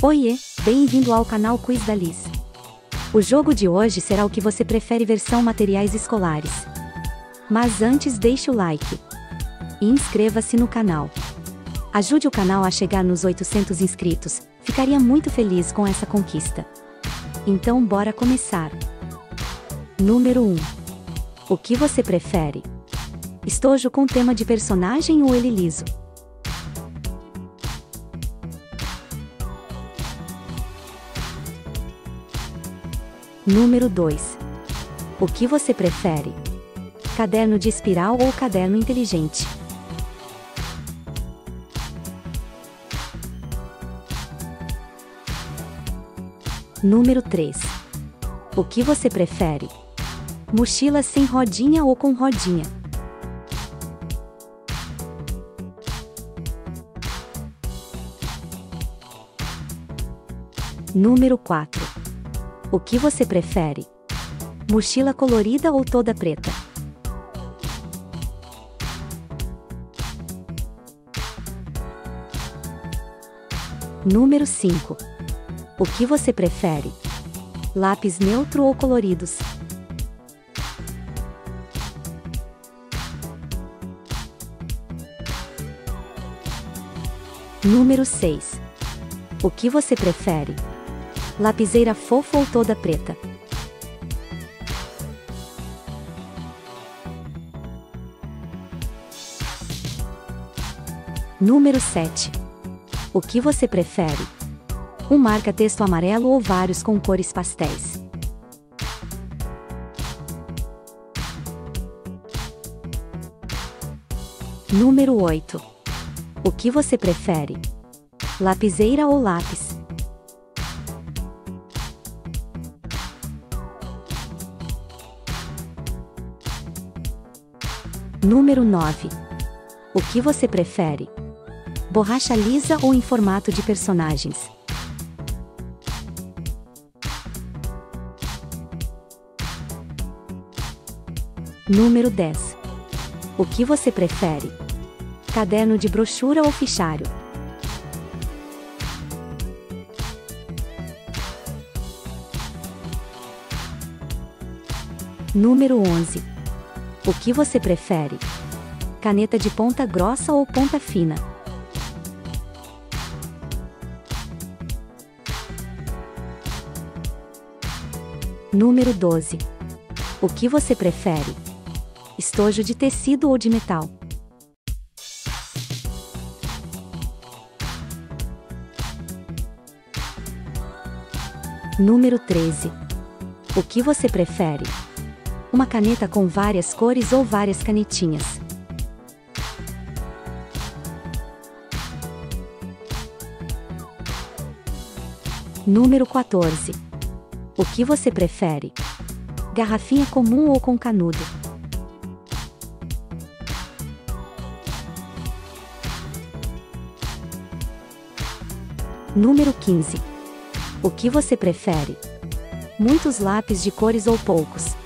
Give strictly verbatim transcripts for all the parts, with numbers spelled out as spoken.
Oiê, bem-vindo ao canal Quiz da Liz. O jogo de hoje será o que você prefere versão materiais escolares. Mas antes deixe o like e inscreva-se no canal. Ajude o canal a chegar nos oitocentos inscritos, ficaria muito feliz com essa conquista. Então bora começar. Número um. O que você prefere? Estojo com tema de personagem ou ele liso? Número dois. O que você prefere? Caderno de espiral ou caderno inteligente? Número três. O que você prefere? Mochila sem rodinha ou com rodinha? Número quatro. O que você prefere? Mochila colorida ou toda preta? Número cinco. O que você prefere? Lápis neutro ou coloridos? Número seis. O que você prefere? Lapiseira fofa ou toda preta? Número sete. O que você prefere? Um marca-texto amarelo ou vários com cores pastéis? Número oito. O que você prefere? Lapiseira ou lápis? Número nove. O que você prefere? Borracha lisa ou em formato de personagens? Número dez. O que você prefere? Caderno de brochura ou fichário? Número onze. O que você prefere? Caneta de ponta grossa ou ponta fina? Número doze. O que você prefere? Estojo de tecido ou de metal? Número treze. O que você prefere? Uma caneta com várias cores ou várias canetinhas? Número quatorze. O que você prefere? Garrafinha comum ou com canudo? Número quinze. O que você prefere? Muitos lápis de cores ou poucos?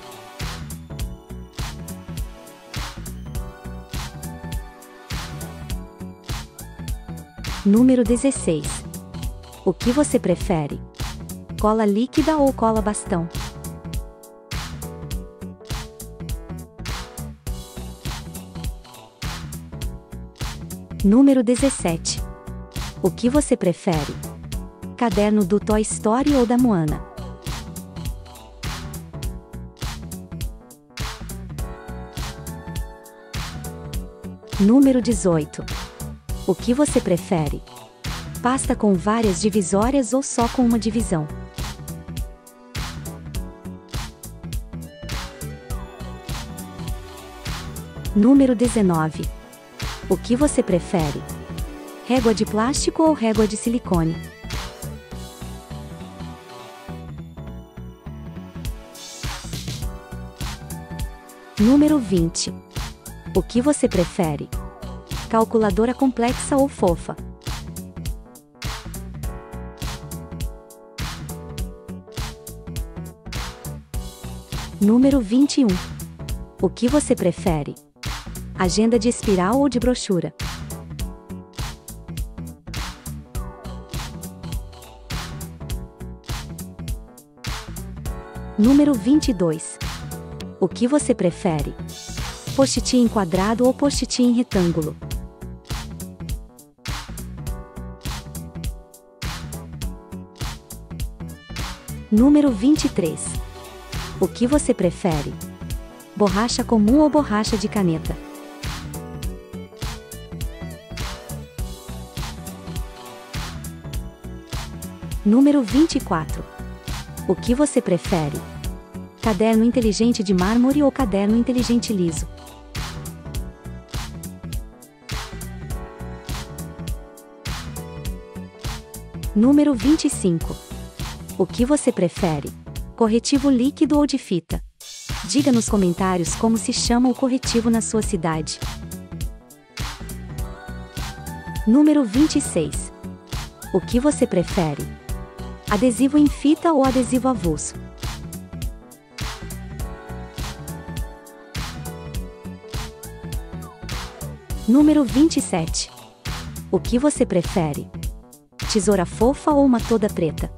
Número dezesseis. O que você prefere? Cola líquida ou cola bastão? Número dezessete. O que você prefere? Caderno do Toy Story ou da Moana? Número dezoito. O que você prefere? Pasta com várias divisórias ou só com uma divisão? Número dezenove. O que você prefere? Régua de plástico ou régua de silicone? Número vinte. O que você prefere? Calculadora complexa ou fofa? Número vinte e um. O que você prefere? Agenda de espiral ou de brochura? Número vinte e dois. O que você prefere? Post-it em quadrado ou post-it em retângulo? Número vinte e três. O que você prefere? Borracha comum ou borracha de caneta? Número vinte e quatro. O que você prefere? Caderno inteligente de mármore ou caderno inteligente liso? Número vinte e cinco. O que você prefere? Corretivo líquido ou de fita? Diga nos comentários como se chama o corretivo na sua cidade. Número vinte e seis. O que você prefere? Adesivo em fita ou adesivo avulso? Número vinte e sete. O que você prefere? Tesoura fofa ou uma toda preta?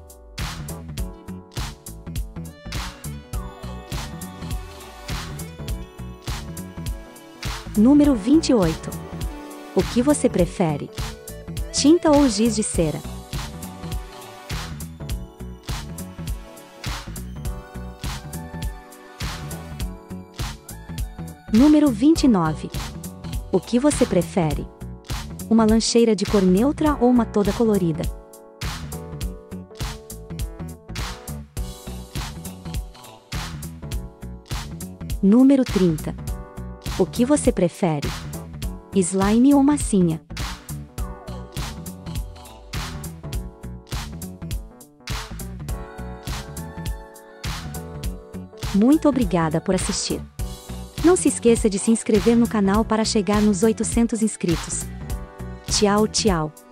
Número vinte e oito. O que você prefere? Tinta ou giz de cera? Número vinte e nove. O que você prefere? Uma lancheira de cor neutra ou uma toda colorida? Número trinta. O que você prefere? Slime ou massinha? Muito obrigada por assistir. Não se esqueça de se inscrever no canal para chegar nos oitocentos inscritos. Tchau, tchau.